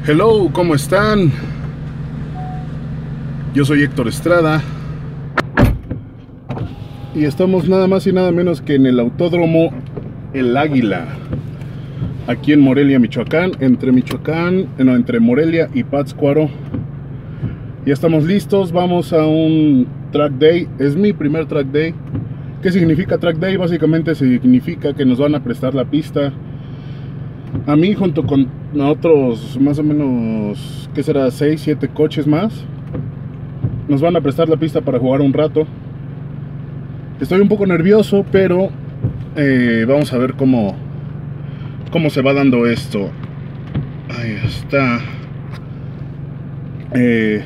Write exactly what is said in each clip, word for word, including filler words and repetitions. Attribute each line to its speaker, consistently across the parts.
Speaker 1: Hello, ¿cómo están? Yo soy Héctor Estrada y estamos nada más y nada menos que en el Autódromo El Águila, aquí en Morelia, Michoacán, entre Michoacán, no, entre Morelia y Pátzcuaro. Ya estamos listos, vamos a un track day. Es mi primer track day. ¿Qué significa track day? Básicamente significa que nos van a prestar la pista a mí junto con otros más o menos, ¿qué será? seis, siete coches más. Nos van a prestar la pista para jugar un rato. Estoy un poco nervioso, pero eh, vamos a ver cómo, cómo se va dando esto. Ahí está. Eh,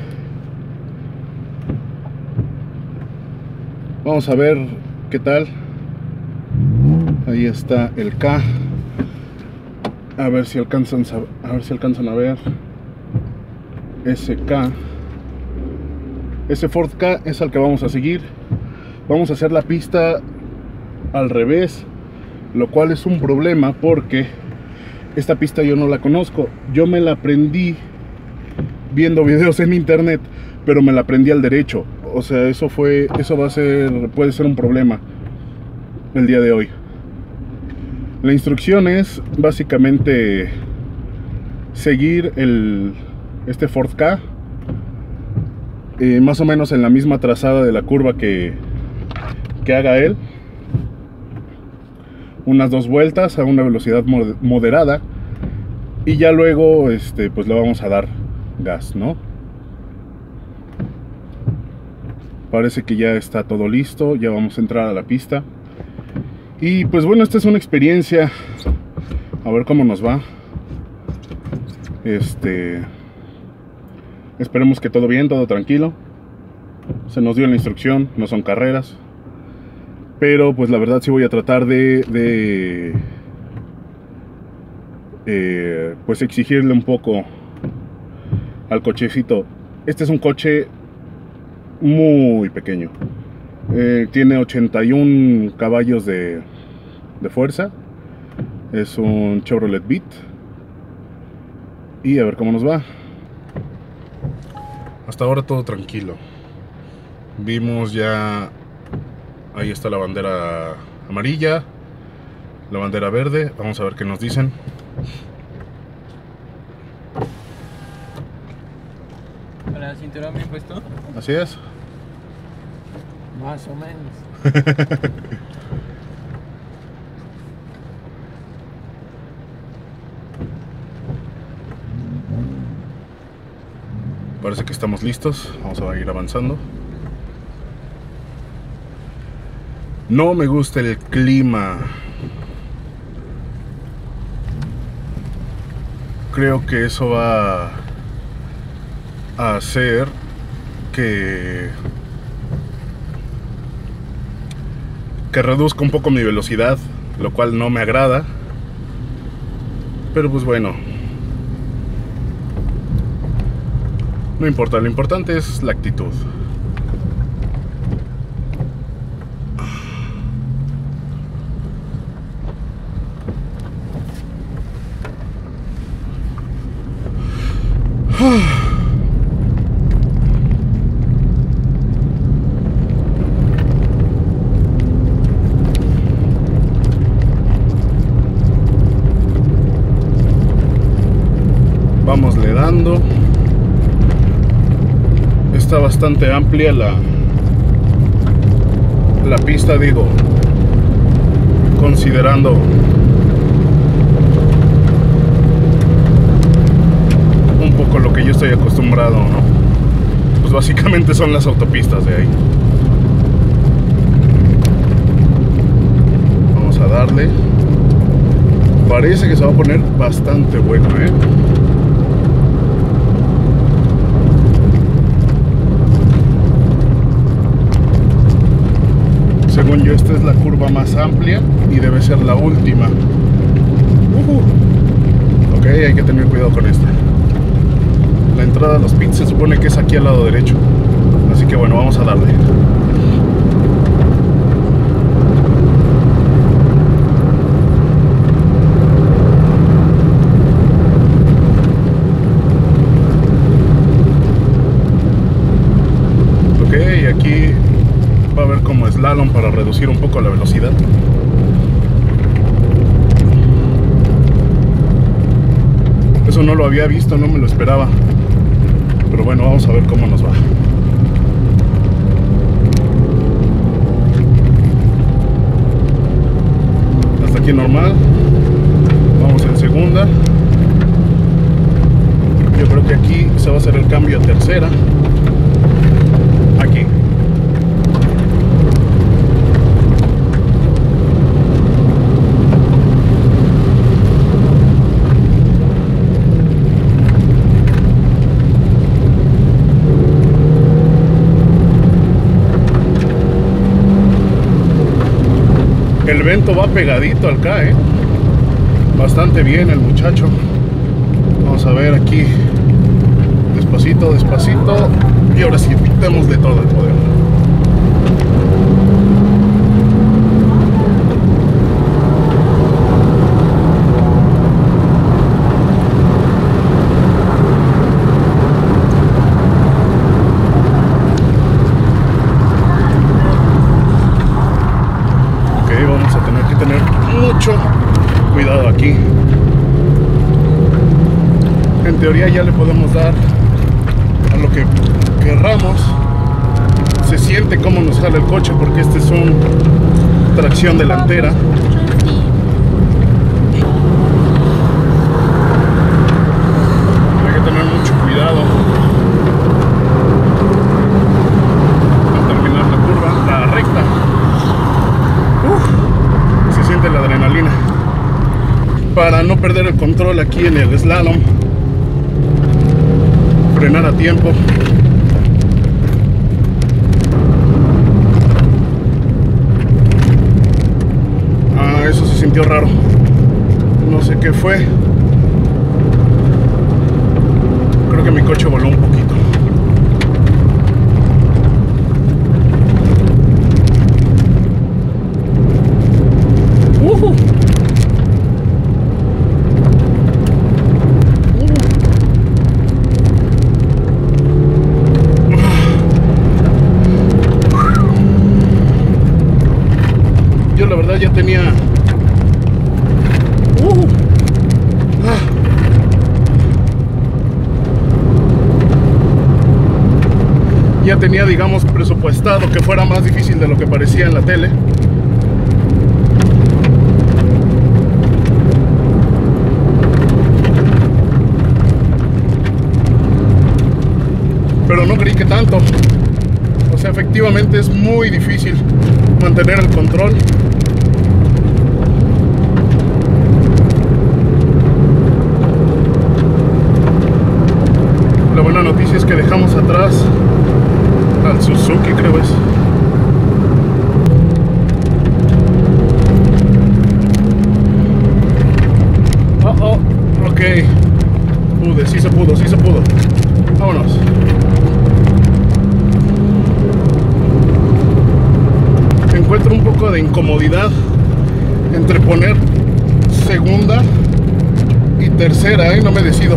Speaker 1: vamos a ver qué tal. Ahí está el K. A ver si alcanzan a, a ver si alcanzan a ver ese K. Ese Ford Ka es al que vamos a seguir. Vamos a hacer la pista al revés, lo cual es un problema porque esta pista yo no la conozco. Yo me la aprendí viendo videos en internet, pero me la aprendí al derecho. O sea, eso fue, eso va a ser, puede ser un problema el día de hoy. La instrucción es básicamente seguir el, este Ford Ka, eh, más o menos en la misma trazada de la curva que, que haga él, unas dos vueltas a una velocidad moderada, y ya luego este, pues le vamos a dar gas, ¿no? Parece que ya está todo listo, ya vamos a entrar a la pista. Y pues bueno, esta es una experiencia. A ver cómo nos va. Este... Esperemos que todo bien, todo tranquilo. Se nos dio la instrucción, no son carreras. Pero pues la verdad sí voy a tratar de... de eh, pues exigirle un poco al cochecito. Este es un coche muy pequeño. Eh, tiene ochenta y un caballos de, de fuerza. Es un Chevrolet Beat. Y a ver cómo nos va. Hasta ahora todo tranquilo. Vimos ya... Ahí está la bandera amarilla, la bandera verde. Vamos a ver qué nos dicen.
Speaker 2: ¿Para cinturón bien puesto?
Speaker 1: Así es.
Speaker 2: Más o menos.
Speaker 1: Parece que estamos listos. Vamos a ir avanzando. No me gusta el clima. Creo que eso va a hacer que que reduzca un poco mi velocidad, lo cual no me agrada, pero pues bueno, no importa, lo importante es la actitud. Vamosle dando. Está bastante amplia la la pista, digo, considerando un poco lo que yo estoy acostumbrado, ¿no? Pues básicamente son las autopistas de ahí. Vamos a darle. Parece que se va a poner bastante bueno, ¿eh? Según yo, esta es la curva más amplia y debe ser la última. Uh-huh. Ok, hay que tener cuidado con esta. La entrada a los pits se supone que es aquí al lado derecho. Así que bueno, vamos a darle. slalom para reducir un poco la velocidad. Eso no lo había visto, no me lo esperaba. Pero bueno, vamos a ver cómo nos va. Hasta aquí normal. Vamos en segunda. Yo creo que aquí se va a hacer el cambio a tercera. Aquí. El vento va pegadito al K, ¿eh? Bastante bien el muchacho. Vamos a ver aquí. Despacito, despacito. Y ahora sí, demos de todo el poder. Cuidado aquí. En teoría ya le podemos dar a lo que querramos. Se siente cómo nos jala el coche porque este es un tracción delantera. Hay que tener mucho cuidado al terminar la curva, la recta. Uf, se siente la adrenalina. Para no perder el control aquí en el slalom, frenar a tiempo. Ah, eso se sintió raro. No sé qué fue. Creo que mi coche voló un poquito. Uh-huh. Ya tenía uh, ah. ya tenía digamos presupuestado que fuera más difícil de lo que parecía en la tele. Pero no creí que tanto. O sea, efectivamente es muy difícil mantener el control. La buena noticia es que dejamos atrás al Suzuki, creo es. Oh, oh, ok. Pude, sí se pudo, sí se pudo. Vámonos. Encuentro un poco de incomodidad entre poner segunda y tercera, ¿eh? No me decido.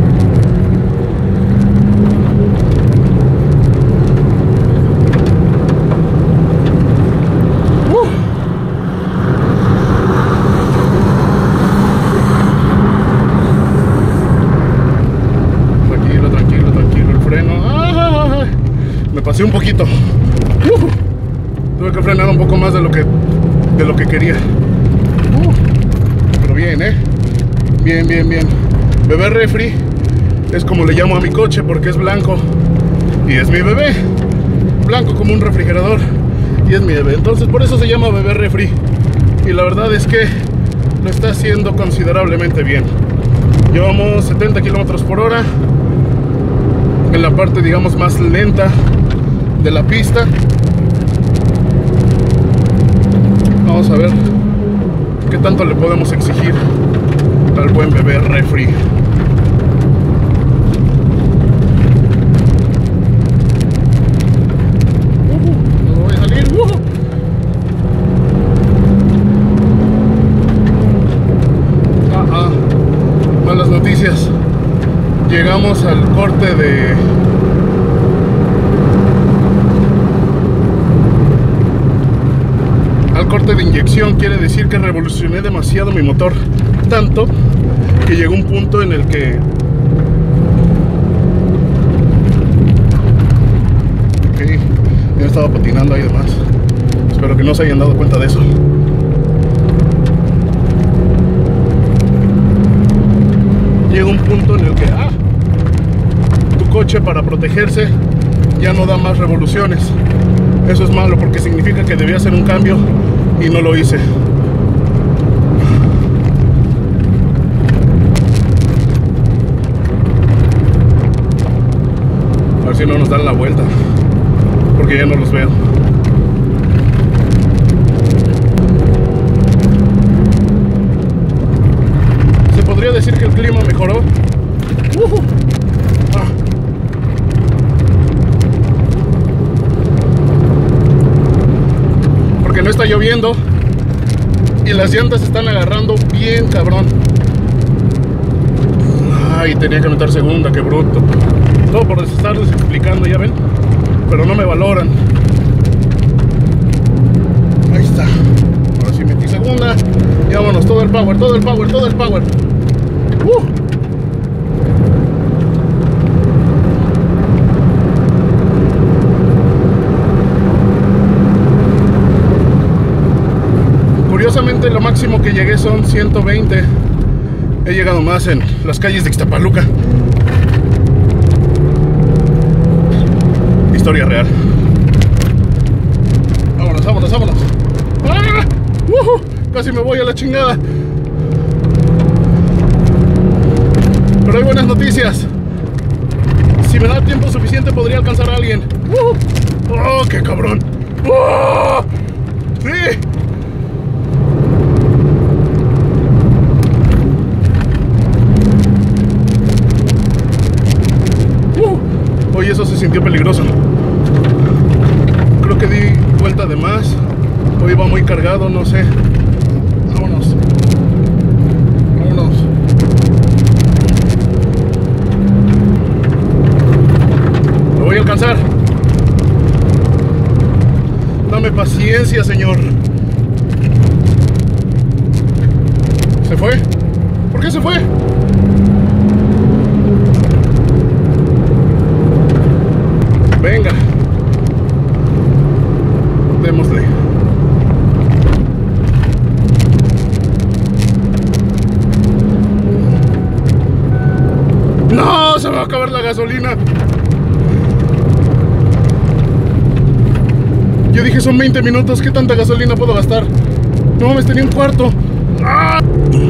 Speaker 1: Pasé un poquito. Uh, tuve que frenar un poco más de lo que de lo que quería. Uh, pero bien, eh. Bien, bien, bien. Bebé refri es como le llamo a mi coche porque es blanco y es mi bebé. Blanco como un refrigerador y es mi bebé. Entonces por eso se llama bebé refri. Y la verdad es que lo está haciendo considerablemente bien. Llevamos setenta kilómetros por hora en la parte digamos más lenta de la pista. Vamos a ver qué tanto le podemos exigir al buen bebé refri. Uh, no voy a salir. Uh. Ah, ah. Malas noticias. Llegamos al corte de corte de inyección quiere decir que revolucioné demasiado mi motor, tanto que llegó un punto en el que ok, yo estaba patinando ahí demás. Espero que no se hayan dado cuenta de eso. Llega un punto en el que ah, tu coche, para protegerse, ya no da más revoluciones. Eso es malo porque significa que debía hacer un cambio y no lo hice. A ver si no nos dan la vuelta, porque ya no los veo. Se podría decir que el clima mejoró. Uh-huh. Ah. Porque no está lloviendo y las llantas están agarrando bien cabrón. Ay, tenía que meter segunda, qué bruto. Todo por estarles explicando, ya ven, pero no me valoran. Ahí está. Ahora sí metí segunda y vámonos, todo el power, todo el power, todo el power. uh. Curiosamente lo máximo que llegué son ciento veinte. He llegado más en las calles de Ixtapaluca. Historia real. Vámonos, vámonos, vámonos. ¡Ah! ¡Uh! Casi me voy a la chingada. Pero hay buenas noticias. Si me da tiempo suficiente podría alcanzar a alguien. ¡Uh! ¡Oh, qué cabrón! ¡Oh! ¡Sí! Oye, eso se sintió peligroso. Creo que di vuelta de más. Hoy va muy cargado, no sé. Vámonos. Vámonos. Lo voy a alcanzar. Dame paciencia, señor. ¿Se fue? ¿Por qué se fue? Venga, démosle. No, se va a acabar la gasolina. Yo dije son veinte minutos, ¿qué tanta gasolina puedo gastar? No mames, tenía un cuarto. ¡Ah!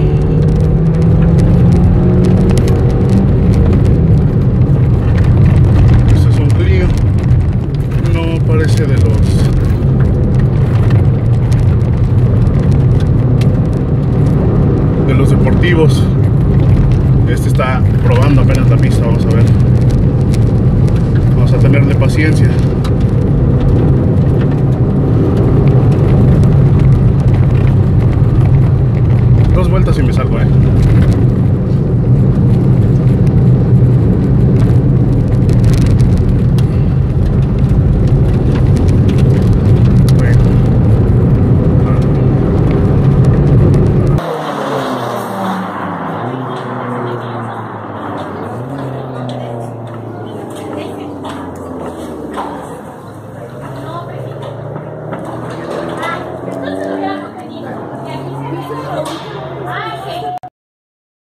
Speaker 1: Parece de los de los deportivos. Este está probando apenas la pista, vamos a ver. Vamos a tenerle paciencia.